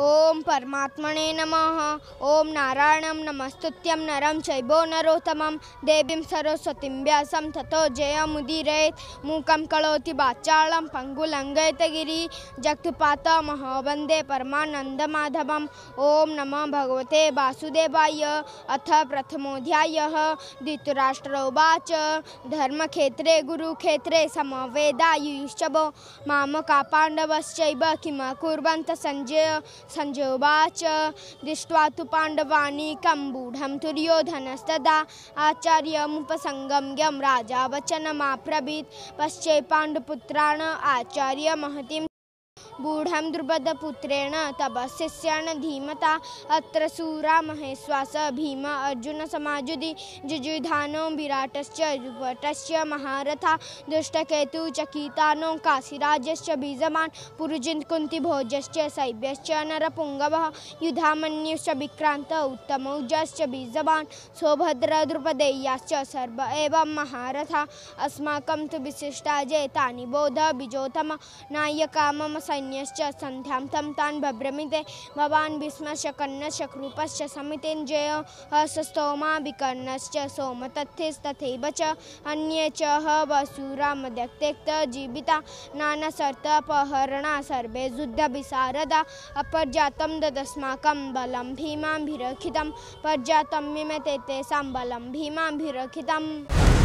ओम परमात्मने नमः। ओम नारायणं नमस्तुत्यं नरं चैव नरोत्तमं देवीं सरस्वतीं व्यासं ततो जयमुदीरयेत्। मूकं करोति वाचालं पङ्गुलङ्घयते गिरिं जगत्पातं वन्दे परमानन्दमाधवम्। ओम नमो भगवते वासुदेवाय। अथ प्रथमोऽध्यायः। धृतराष्ट्र उवाच धर्मक्षेत्रे गुरुक्षेत्रे समवेदायुयुश्चवो मामका पाण्डवश्चैव किमकुर्वन्तः संजय उवाच दृष्ट्वा तु पाण्डवानीकं गूढं दुर्योधनस्तदा आचार्यमुपसंगम्य राजा वचनमाब्रवीत्। पश्ये पाण्डुपुत्रान् आचार्य महतीं गूढं द्रुपदपुत्रेण तव शिष्येण धीमता अत्र शूरा महेश्वास भीम अर्जुन समायुधि जुयुधानो विराटश्च युवटश्च महारथा दुष्टकेतु चकितानो काशीराजश्च बीजवान् पुरुजिन् कुन्तीभोजश्च शैब्यश्च नरपुङ्गवः युधामन्युश्च विक्रान्त उत्तमौजाश्च बीजवान् सौभद्र द्रुपदेयाश्च सर्व एव महारथा अस्माकं तु विशिष्टाजे तानि बोध बीजोत्तम नायका मम सैन्यश्च सन्ध्यां तं तान् बभ्रमिते भवान् भीष्मश्च कर्णश्च कृपश्च समितिञ्जयः स्तोमा विकर्णश्च सोमतथिस्तथैव च अन्ये च वसुरा मदत्यक्ता जीविता नानाशर्तपहरणा सर्वे युद्धविशारदा अपर्याप्तं ददस्माकं बलं भीमाभिरक्षितं पर्याप्तं मिमे तेषां बलं भीमाभिरक्षितम्।